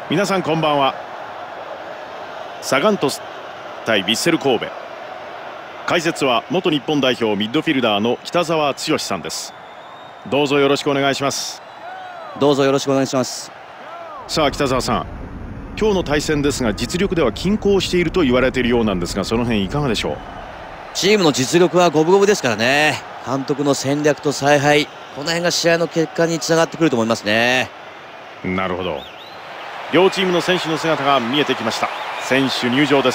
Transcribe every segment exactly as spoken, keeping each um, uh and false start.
皆さんこんばんは。サガン鳥栖対ヴィッセル神戸、解説は元日本代表ミッドフィルダーの北澤剛さんです。どうぞよろしくお願いします。 どうぞよろしくお願いします。 さあ北澤さん、今日の対戦ですが実力では均衡していると言われているようなんですが、その辺いかがでしょう。 チームの実力は五分五分ですからね。監督の戦略と采配、この辺が試合の結果につながってくると思いますね。 なるほど。両チームの選手の姿が見えてきました。選手入場です。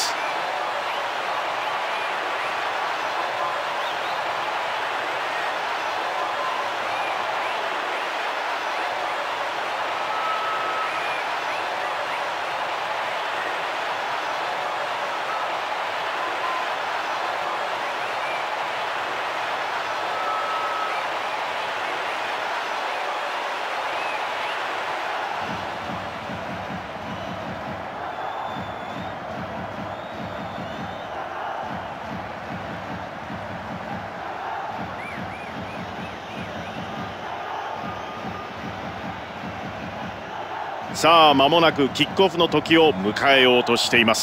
さあ間もなくキックオフの時を迎えようとしています。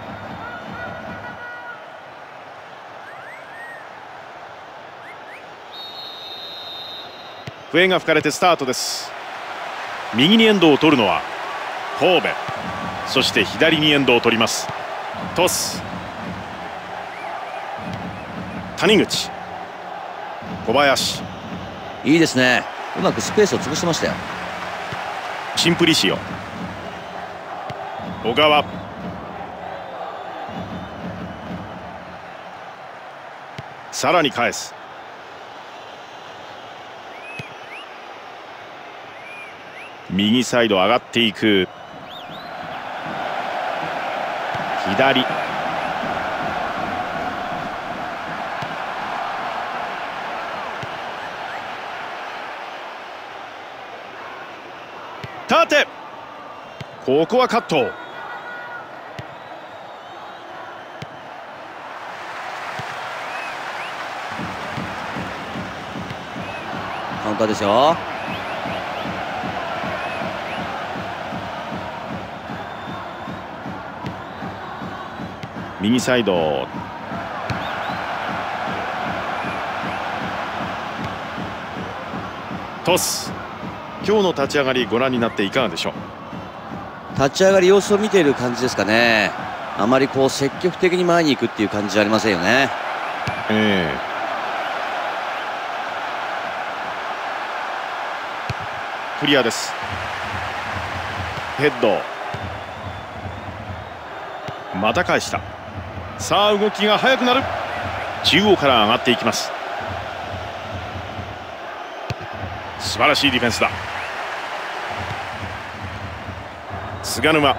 笛が吹かれてスタートです。右にエンドを取るのは神戸、そして左にエンドを取ります鳥栖。谷口、小林、 いいですね。うまくスペースを潰してましたよ。 シンプリシオ、小川、さらに返す。右サイド上がっていく。左、縦、ここはカット。 カウンターですよ。 右サイド、トス。今日の立ち上がりご覧になっていかがでしょう。 立ち上がり様子を見ている感じですかね。あまりこう積極的に前に行くっていう感じじゃありませんよね。 えー、クリアです。ヘッド、また返した。さあ動きが速くなる。中央から上がっていきます。素晴らしいディフェンスだ。菅沼、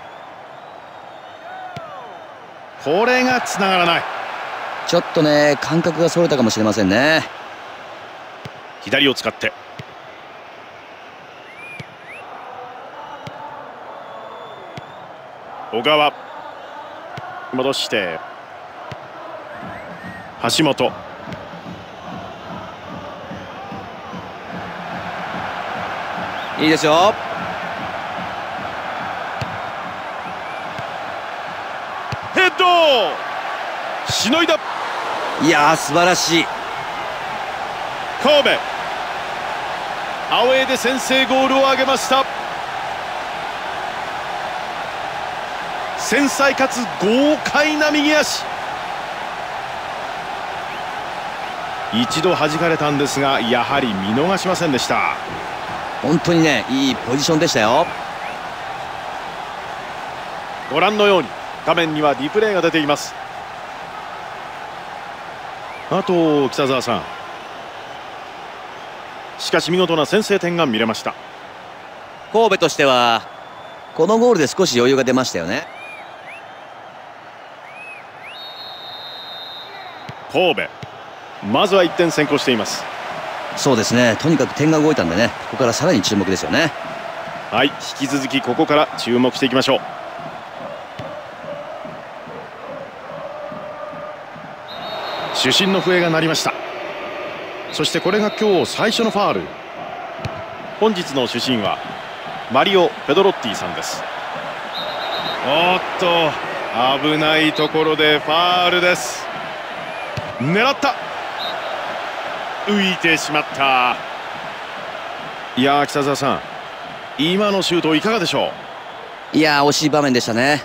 これがつながらない。 ちょっとね感覚がそれたかもしれませんね。 左を使って小川、戻して橋本、 いいですよ。 ヘッド、しのいだ。 いやー素晴らしい。 神戸アウェーで先制ゴールを挙げました。繊細かつ豪快な右足。一度弾かれたんですがやはり見逃しませんでした。 本当にねいいポジションでしたよ。 ご覧のように画面にはリプレイが出ています。あと北澤さん、しかし見事な先制点が見れました。 神戸としてはこのゴールで少し余裕が出ましたよね。 神戸まずはいってん先行しています。 そうですね、とにかく点が動いたんでね、ここからさらに注目ですよね。 はい、引き続きここから注目していきましょう。主審の笛が鳴りました。そしてこれが今日最初のファウル。本日の主審はマリオ・ペドロッティさんです。おっと危ないところでファールです。狙った、浮いてしまった。いやー北澤さん、今のシュートいかがでしょう。いやー惜しい場面でしたね。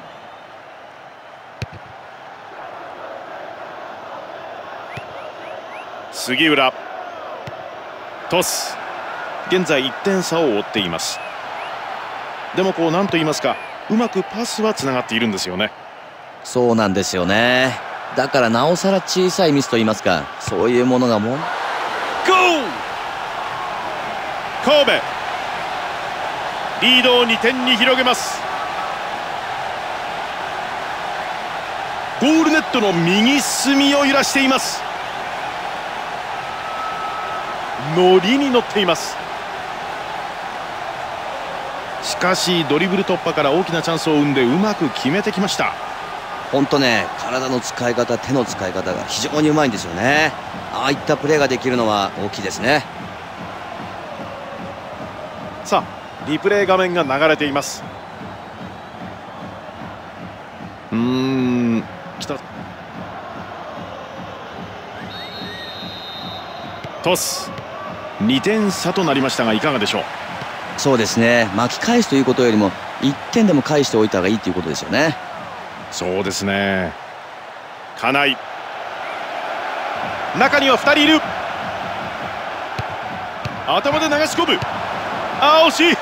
杉浦トス、現在いってん差を追っています。でもこうなんと言いますか、うまくパスはつながっているんですよね。 そうなんですよね。だからなおさら小さいミスと言いますか、そういうものがもうゴー神戸リードをにてんに広げます。ゴールネットの右隅を揺らしています。ノリに乗っています。しかしドリブル突破から大きなチャンスを生んでうまく決めてきました。 本当ね、体の使い方、手の使い方が非常にうまいんですよね。ああいったプレーができるのは大きいですね。 さあリプレイ画面が流れています。うーん来たトス、にてん差となりましたがいかがでしょう。 そうですね、巻き返すということよりもいってんでも返しておいた方がいいということですよね。 そうですね。金井、中にはふたりいる。頭で流し込む。あー惜しい。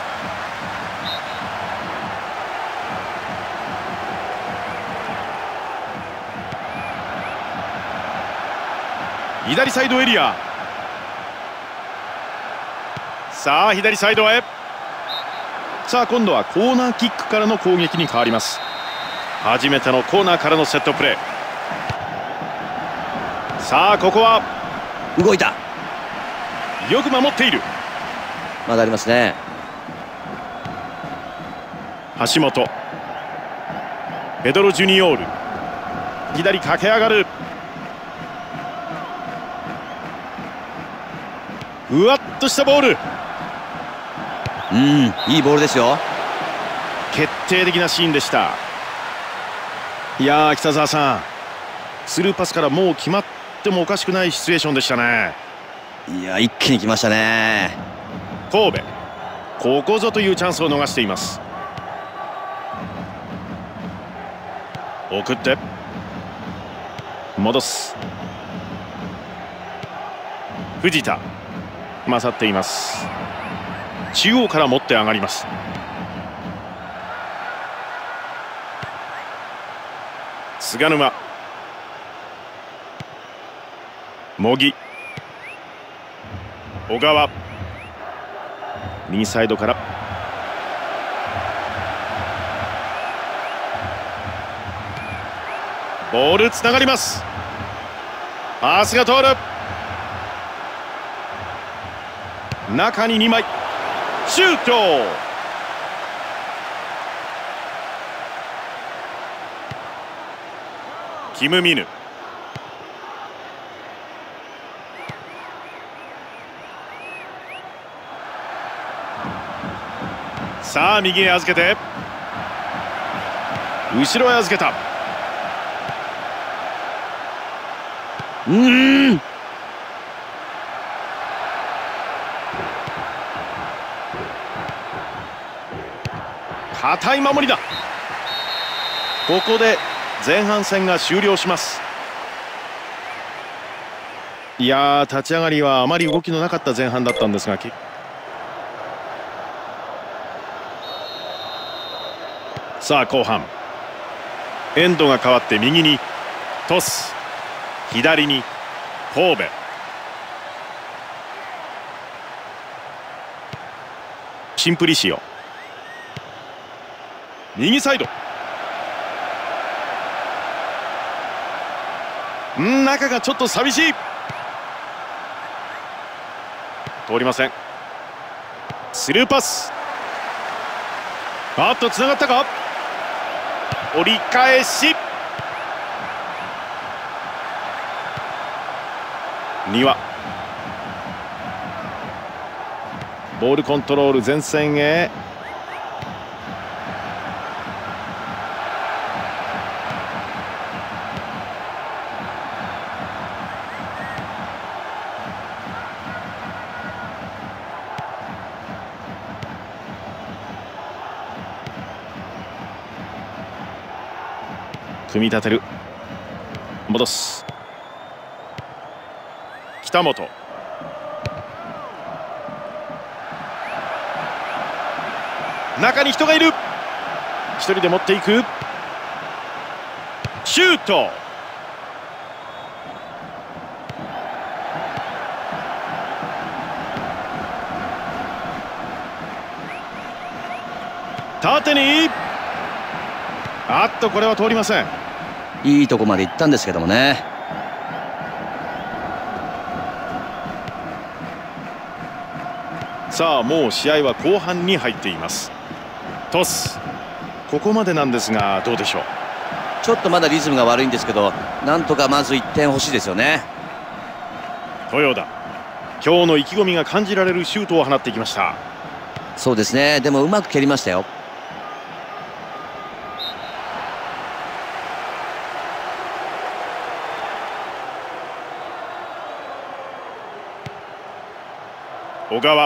左サイドエリア、さあ左サイドへ。さあ今度はコーナーキックからの攻撃に変わります。初めてのコーナーからのセットプレー。さあここは動いた、 よく守っている。 まだありますね。 橋本、ペドロ・ジュニオール、左駆け上がる。ふわっとしたボール。 うん、いいボールですよ。 決定的なシーンでした。いやー北澤さん、スルーパスからもう決まってもおかしくないシチュエーションでしたね。 いや一気に来ましたね。 神戸、ここぞというチャンスを逃しています。送って戻す。藤田勝っています。中央から持って上がります。菅沼、茂木、小川、右サイドからボールつながります。パスが通る。中ににまいシュート。キム・ミヌ、さあ右へ預けて後ろへ預けた。 うーん堅い守りだ。ここで前半戦が終了します。いやー立ち上がりはあまり動きのなかった前半だったんですが、さあ後半エンドが変わって右にトス、左に神戸、シンプリシオ、右サイド、ん中がちょっと寂しい。通りません。スルーパス、あっとつながったか。折り返し、丹羽、 ボールコントロール前線へ。組み立てる。戻す。北本。中に人がいる。一人で持っていく。シュート。縦に。あっと、これは通りません。 いいとこまで行ったんですけどもね。 さあ、もう試合は後半に入っています。トス。ここまでなんですが、どうでしょう。 ちょっとまだリズムが悪いんですけど、なんとかまずいってん欲しいですよね。 豊田、今日の意気込みが感じられるシュートを放ってきました。 そうですね。でもうまく蹴りましたよ。 小川。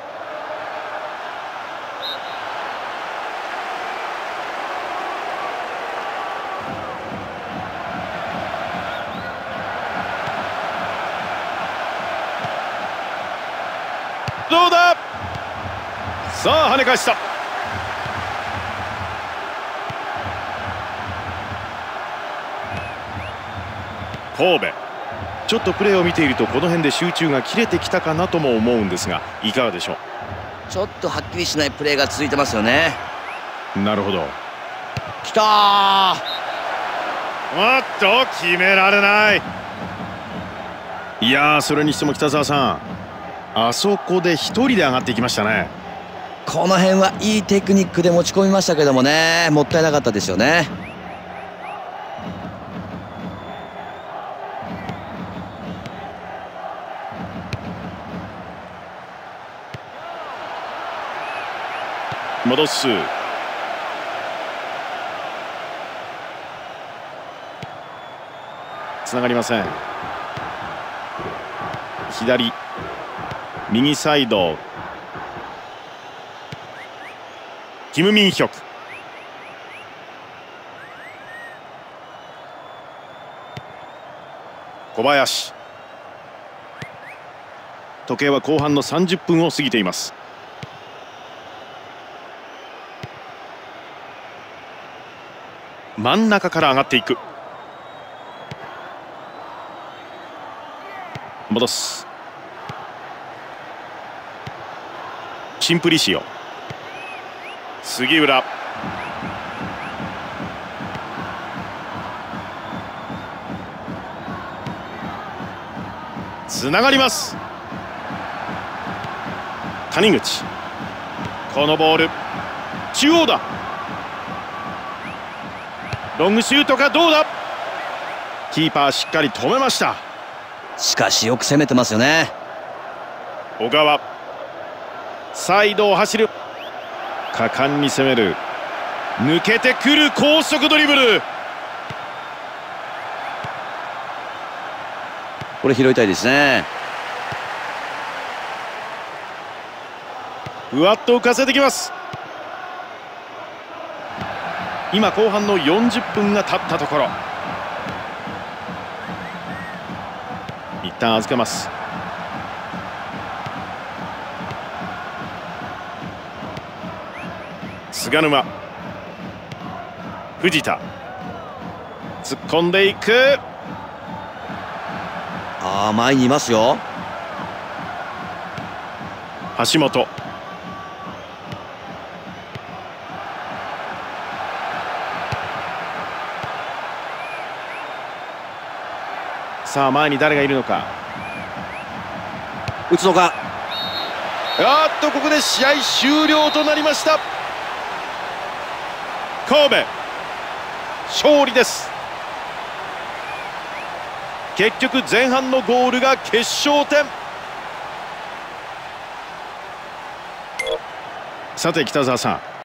どうだ。さあ跳ね返した。神戸、ちょっとプレーを見ているとこの辺で集中が切れてきたかなとも思うんですが、いかがでしょう。 ちょっとはっきりしないプレーが続いてますよね。 なるほど。 きたー。 おっと、決められない。いやー、それにしても北澤さん、あそこで一人で上がっていきましたね。 この辺はいいテクニックで持ち込みましたけどもね、もったいなかったですよね。 戻す。つながりません。左、右サイド、キム・ミンヒョク。小林。時計は後半のさんじゅっぷんを過ぎています。真ん中から上がっていく。戻す。シンプリシオ。杉浦。つながります。谷口。このボール中央だ。ロングシュートか。どうだ。キーパーしっかり止めました。 しかしよく攻めてますよね。 小川、サイドを走る。果敢に攻める。抜けてくる高速ドリブル。 これ拾いたいですね。 ふわっと浮かせてきます。今後半のよんじゅっぷんが経ったところ、一旦預けます。菅沼、藤田、突っ込んでいく。 ああ、前にいますよ。 橋本。さあ前に誰がいるのか。 打つのか。 あっと、ここで試合終了となりました。神戸勝利です。結局前半のゴールが決勝点。 さて北澤さん、